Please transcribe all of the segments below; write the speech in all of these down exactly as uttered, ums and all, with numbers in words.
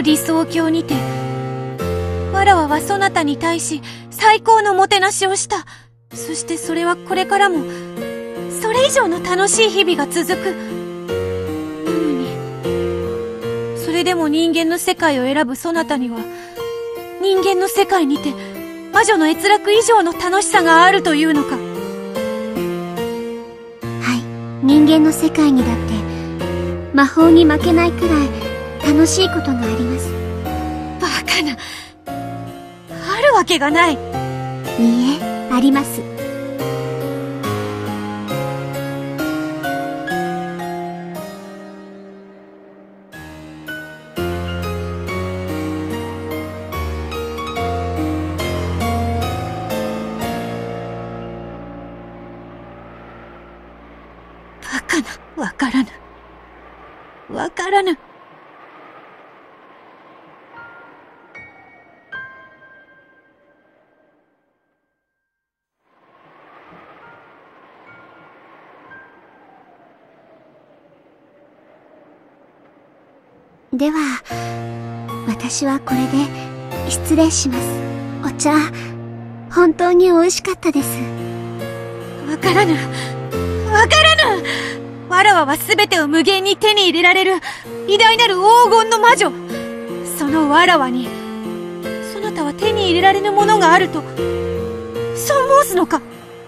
理想郷にて、わらわはそなたに対し最高のもてなしをした。そしてそれはこれからもそれ以上の楽しい日々が続く。なのに、それでも人間の世界を選ぶそなたには、人間の世界にて魔女の閲楽以上の楽しさがあるというのか。 はい、人間の世界にだって魔法に負けないくらい楽しいことがあります。 バカな。あるわけがない。 いいえ、あります。 バカな。わからぬ。わからぬ。 では、私はこれで失礼します。お茶、本当に美味しかったです。 わからぬ。わからぬ。わらわは全てを無限に手に入れられる偉大なる黄金の魔女。そのわらわに、そなたは手に入れられぬものがあると、そう申すのか。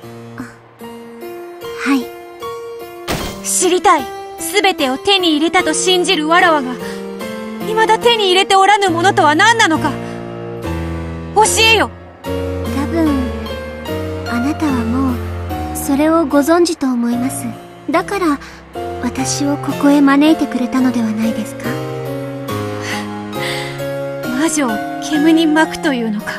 はい。 知りたい。全てを手に入れたと信じるわらわが、未だ手に入れておらぬものとは何なのか。教えよ。 多分、あなたはもう、それをご存知と思います。だから、私をここへ招いてくれたのではないですか。 魔女を煙に巻くというのか。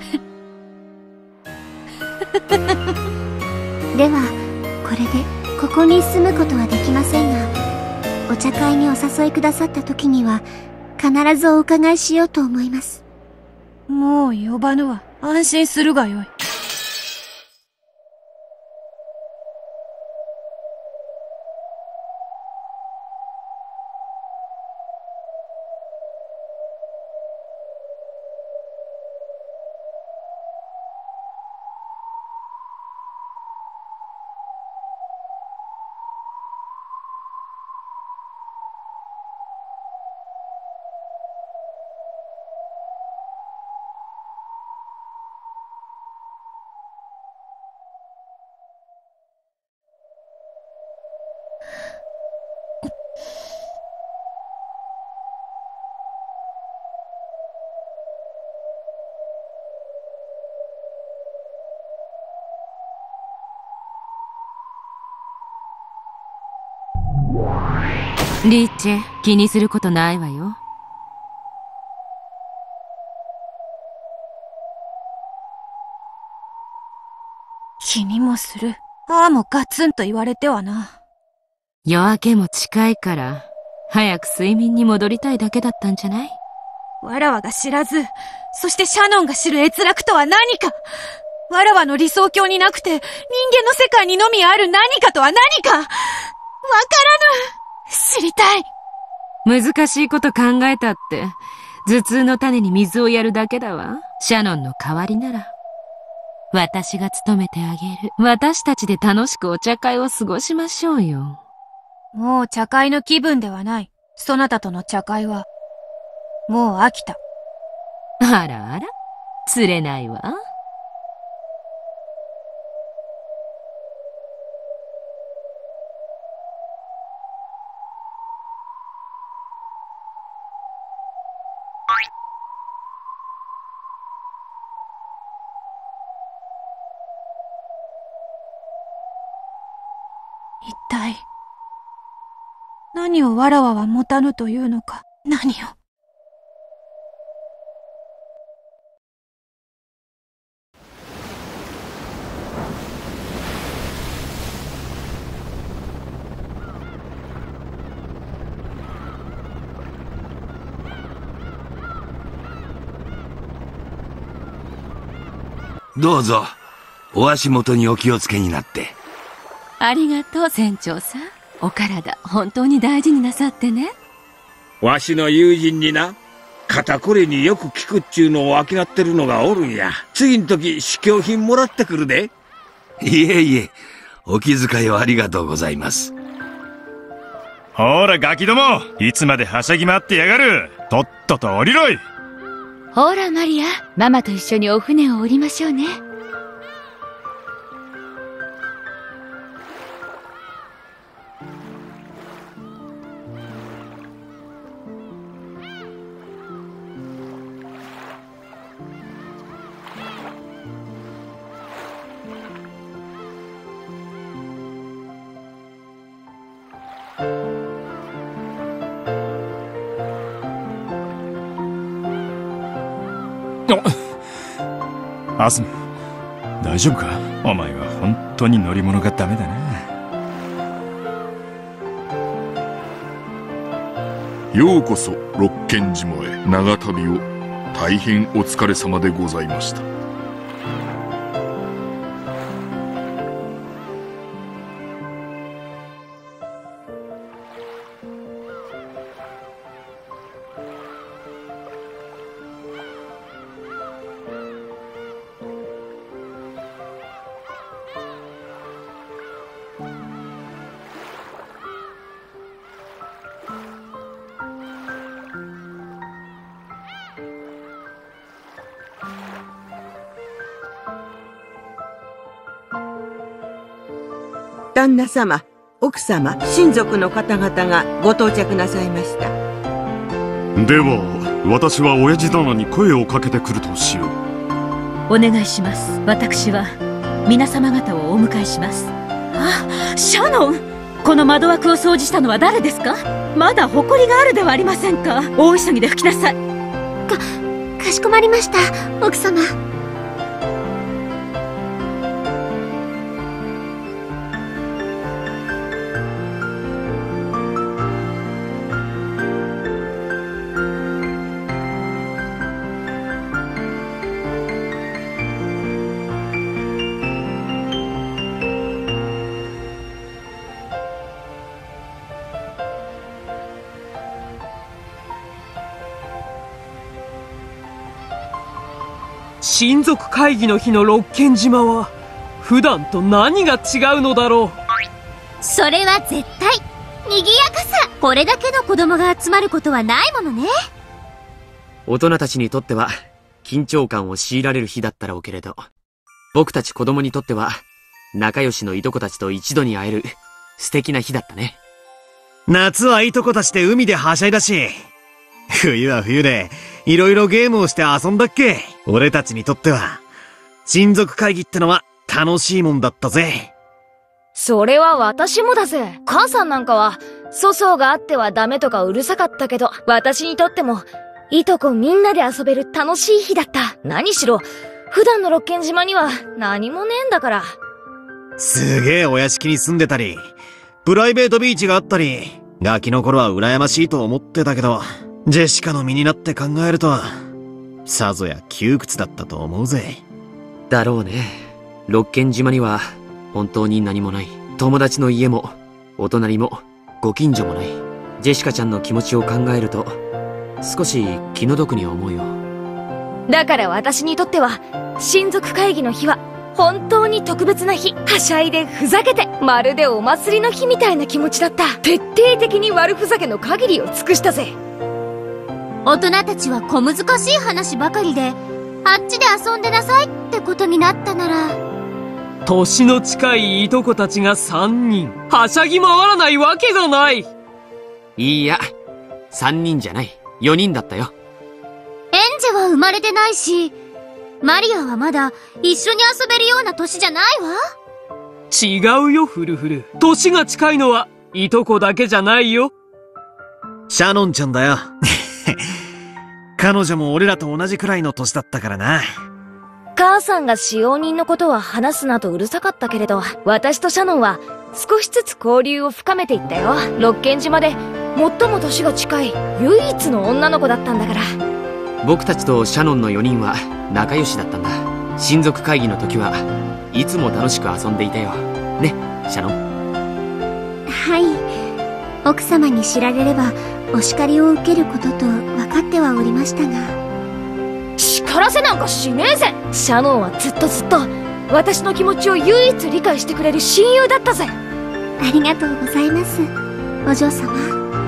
では、これで、ここに住むことはできませんが、お茶会にお誘いくださった時には、必ずお伺いしようと思います。 もう呼ばぬわ。安心するがよい。 リッチェ、気にすることないわよ。 気にもする。ああもガツンと言われてはな。 夜明けも近いから、早く睡眠に戻りたいだけだったんじゃない？ わらわが知らず、そしてシャノンが知る閲楽とは何か。わらわの理想郷になくて、人間の世界にのみある何かとは何か。わからぬ。知りたい。 難しいこと考えたって、頭痛の種に水をやるだけだわ。シャノンの代わりなら。私が務めてあげる。私たちで楽しくお茶会を過ごしましょうよ。 もう茶会の気分ではない。そなたとの茶会は、もう飽きた。 あらあら、釣れないわ。 一体、何をわらわは持たぬというのか。何を。 どうぞ、お足元にお気をつけになって。 ありがとう、船長さん。お体、本当に大事になさってね。 わしの友人にな。 肩こりによく効くっちゅうのを商ってるのがおるんや。次の時試供品もらってくるで。 いえいえ、お気遣いをありがとうございます。 ほらガキども、いつまではしゃぎ回ってやがる。とっとと降りろい。 ほらマリア、ママと一緒にお船を降りましょうね。 アスム、大丈夫か？お前は本当に乗り物がダメだな。 ようこそ六軒島へ。長旅を大変お疲れ様でございました。 旦那様、奥様、親族の方々がご到着なさいました。 では私は親父殿に声をかけてくるとしよう。 お願いします。私は皆様方をお迎えします。あ、シャノン、この窓枠を掃除したのは誰ですか？まだ埃があるではありませんか。大急ぎで拭きなさい。 か、かしこまりました、奥様。 親族会議の日の六軒島は普段と何が違うのだろう。 それは絶対賑やかさ。これだけの子供が集まることはないものね。 大人たちにとっては緊張感を強いられる日だったろうけれど、僕たち子供にとっては仲良しのいとこたちと一度に会える素敵な日だったね。 夏はいとこたちで海ではしゃいだし、冬は冬でいろいろゲームをして遊んだっけ。俺たちにとっては親族会議ってのは楽しいもんだったぜ。 それは私もだぜ。母さんなんかは粗相があってはダメとかうるさかったけど、私にとってもいとこみんなで遊べる楽しい日だった。何しろ普段の六軒島には何もねえんだから。 すげえお屋敷に住んでたり、プライベートビーチがあったり、ガキの頃は羨ましいと思ってたけど、ジェシカの身になって考えるとさぞや窮屈だったと思うぜ。 だろうね。六軒島には本当に何もない。友達の家もお隣もご近所もない。ジェシカちゃんの気持ちを考えると少し気の毒に思うよ。 だから私にとっては親族会議の日は本当に特別な日。はしゃいでふざけて、まるでお祭りの日みたいな気持ちだった。徹底的に悪ふざけの限りを尽くしたぜ。 大人たちは小難しい話ばかりで、あっちで遊んでなさいってことになったなら、 年の近いいとこたちが三人、はしゃぎ回らないわけがない。 いや、三人じゃない、四人だったよ。 エンジェは生まれてないし、マリアはまだ一緒に遊べるような年じゃないわ。 違うよ、フルフル。年が近いのはいとこだけじゃないよ。 シャノンちゃんだよ。彼女も俺らと同じくらいの年だったからな。 母さんが使用人のことは話すなとうるさかったけれど、私とシャノンは少しずつ交流を深めていったよ。六軒島で最も年が近い唯一の女の子だったんだから。 僕たちとシャノンのよにんは仲良しだったんだ。親族会議の時はいつも楽しく遊んでいたよ。ね、シャノン。 はい。奥様に知られればお叱りを受けることと分かってはおりましたが。 叱らせなんかしねえぜ。シャノンはずっとずっと私の気持ちを唯一理解してくれる親友だったぜ。 ありがとうございます、お嬢様。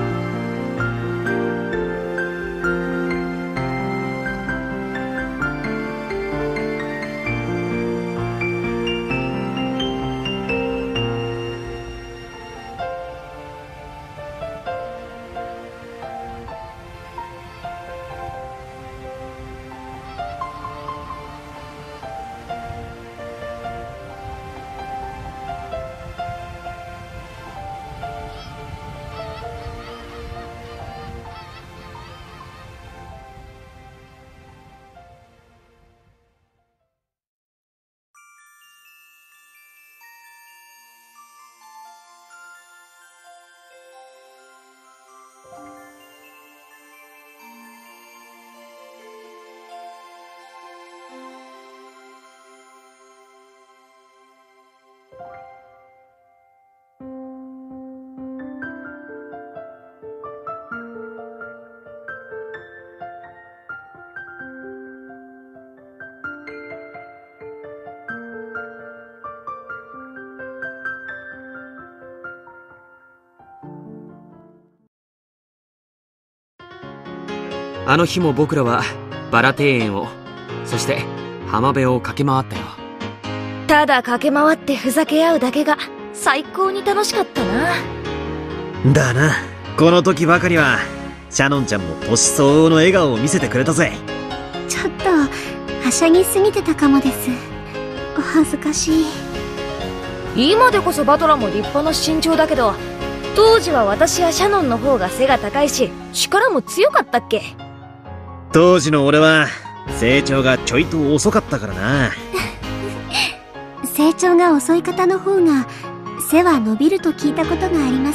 あの日も僕らはバラ庭園を、そして浜辺を駆け回ったよ。 ただ駆け回ってふざけ合うだけが最高に楽しかったな。 だな。この時ばかりはシャノンちゃんも年相応の笑顔を見せてくれたぜ。 ちょっとはしゃぎすぎてたかもです。お恥ずかしい。 今でこそバトラも立派な身長だけど、当時は私やシャノンの方が背が高いし力も強かったっけ。 当時の俺は成長がちょいと遅かったからな。 成長が遅い方の方が背は伸びると聞いたことがあります。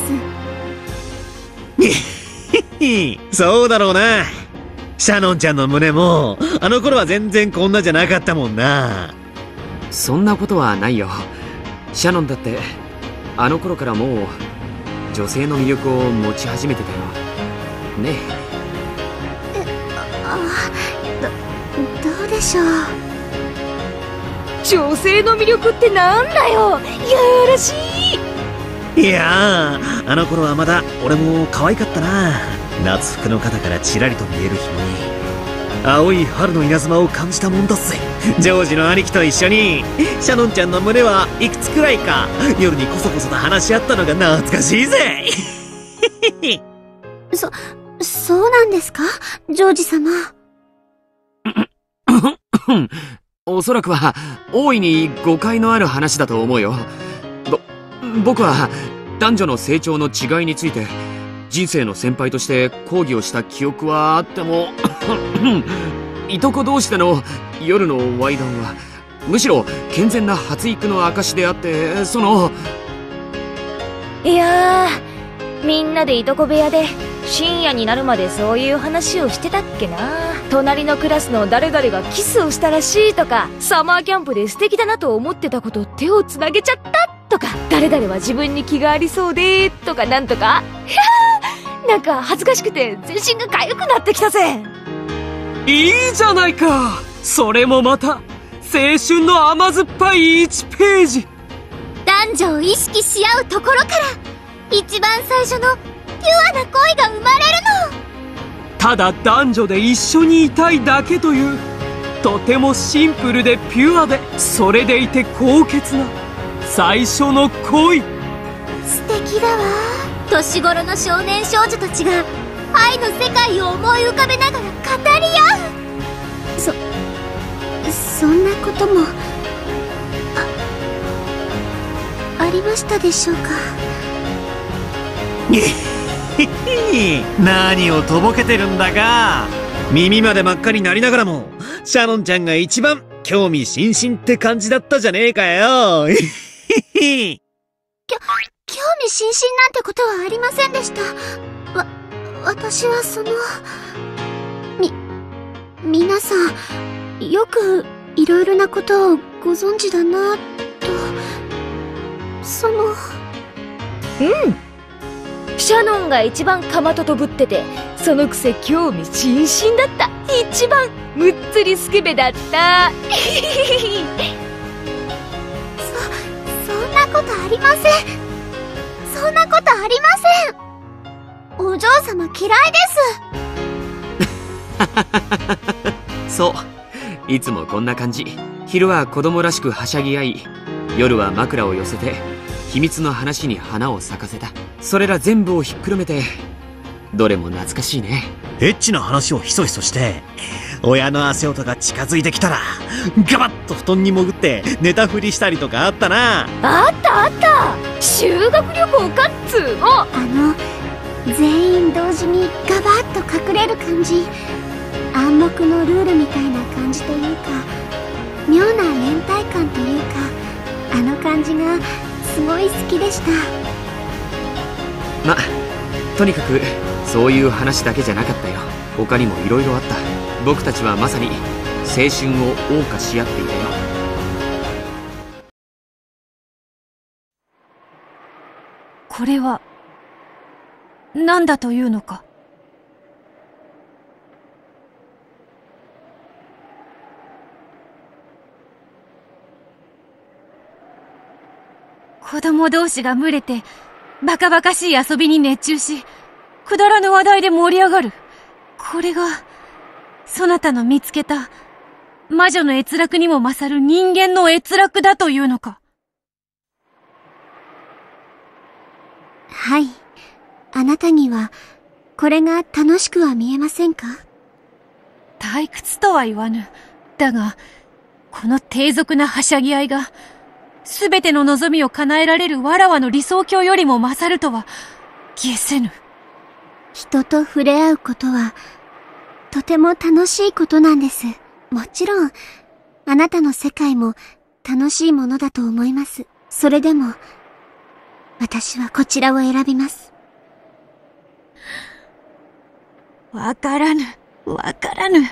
そうだろうな。シャノンちゃんの胸もあの頃は全然こんなじゃなかったもんな。 そんなことはないよ。シャノンだってあの頃からもう女性の魅力を持ち始めてたよね。 あ、ど、どうでしょう。 女性の魅力ってなんだよ、やらしい。いやー、あの頃はまだ俺も可愛かったな。夏服の肩からちらりと見える紐に青い春の稲妻を感じたもんだっす。ジョージの兄貴と一緒にシャノンちゃんの胸はいくつくらいか夜にこそこそと話し合ったのが懐かしいぜ。 そ、そうなんですか、ジョージ様。 おそらくは大いに誤解のある話だと思うよ。ぼ、僕は男女の成長の違いについて人生の先輩として講義をした記憶はあってもいとこ同士での夜のワイダンはむしろ健全な発育の証であって、そのいやー、みんなでいとこ部屋で深夜になるまでそういう話をしてたっけな。隣のクラスの誰々がキスをしたらしいとか、サマーキャンプで素敵だなと思ってたこと手をつなげちゃったとか、誰々は自分に気がありそうでとかなんとか。いやー、なんか恥ずかしくて全身が痒くなってきたぜ。 いいじゃないか。それもまた青春の甘酸っぱいいちページ。 男女を意識し合うところから一番最初のピュアな恋が生まれるの。 ただ男女で一緒にいたいだけという、とてもシンプルでピュアでそれでいて高潔な最初の恋。 素敵だわ。年頃の少年少女たちが愛の世界を思い浮かべながら語り合う。そそんなこともあありましたでしょうか。 何をとぼけてるんだか。耳まで真っ赤になりながらもシャノンちゃんが一番興味津々って感じだったじゃねえかよ。 きょ興味津々なんてことはありませんでした。わ私はそのみ皆さんよくいろいろなことをご存知だなと。そのうんシャノンが一番かまととぶってて、そのくせ興味津々だった。一番むっつりスケベだった。 そ、そんなことありません。そんなことありません。お嬢様嫌いです。そういつもこんな感じ。昼は子供らしくはしゃぎ合い、夜は枕を寄せて秘密の話に花を咲かせた。それら全部をひっくるめてどれも懐かしいね。 エッチな話をひそひそして親の足音が近づいてきたらガバッと布団に潜って寝たふりしたりとかあったな。 あったあった。修学旅行かっつーの。 あの全員同時にガバッと隠れる感じ、暗黙のルールみたいな感じというか、妙な連帯感というか、あの感じがすごい好きでした。 ま、とにかくそういう話だけじゃなかったよ。他にも色々あった。僕たちはまさに青春を謳歌し合っていたよ。 これは何だというのか。子供同士が群れてバカバカしい遊びに熱中し、くだらぬ話題で盛り上がる。これがそなたの見つけた魔女の閲楽にも勝る人間の閲楽だというのか。 はい。あなたにはこれが楽しくは見えませんか？ 退屈とは言わぬ。だがこの低俗なはしゃぎ合いがすべての望みを叶えられるわらわの理想郷よりも勝るとは消せぬ。 人と触れ合うことはとても楽しいことなんです。もちろんあなたの世界も楽しいものだと思います。それでも私はこちらを選びます。 わからぬ、わからぬ。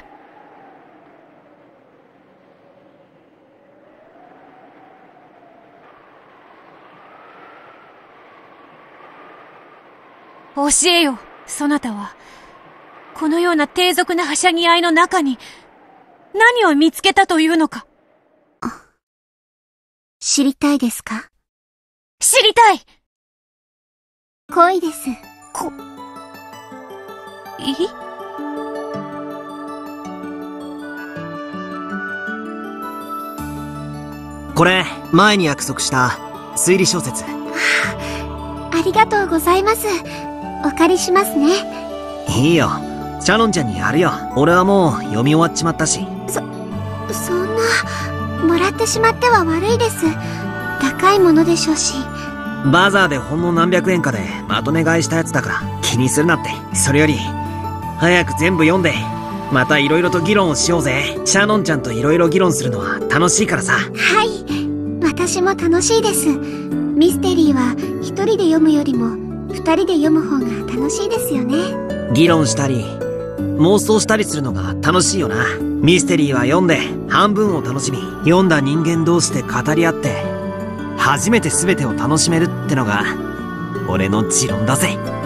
教えよ、そなたは。このような低俗なはしゃぎ合いの中に何を見つけたというのか。 知りたいですか？ 知りたい。 恋です。 こ、いい？ これ前に約束した推理小説。 はあ、ありがとうございます。お借りしますね。 いいよ、シャノンちゃんにやるよ。俺はもう読み終わっちまったし。 そ、そんな、もらってしまっては悪いです。高いものでしょうし。 バザーでほんの何百円かでまとめ買いしたやつだから気にするなって。それより早く全部読んでまた色々と議論をしようぜ。シャノンちゃんと色々議論するのは楽しいからさ。 はい、私も楽しいです。ミステリーは一人で読むよりも二人で読む方が楽しいですよね。 議論したり妄想したりするのが楽しいよな。ミステリーは読んで半分を楽しみ、読んだ人間同士で語り合って初めて全てを楽しめるってのが俺の持論だぜ。